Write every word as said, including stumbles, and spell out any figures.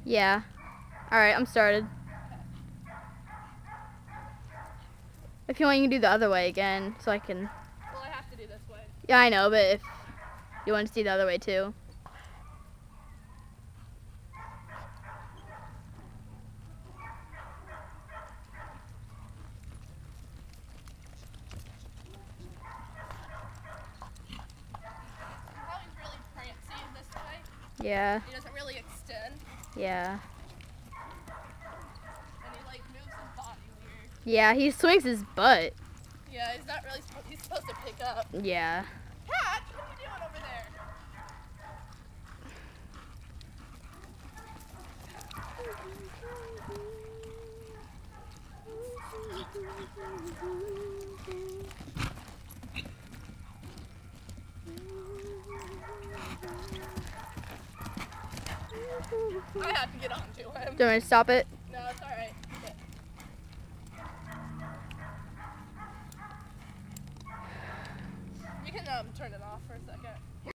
Yeah. Alright, I'm started. If you want, you can do the other way again, so I can... Well, I have to do this way. Yeah, I know, but if you want to see the other way too. How he's really prancy in this way. Yeah. He doesn't really extend. Yeah. And he like moves his body weird. Yeah, he swings his butt. Yeah, he's not really supposed, he's supposed to pick up. Yeah. Pat, what are you doing over there? I have to get onto him. Do you want me to stop it? No, it's alright. You can um, turn it off for a second.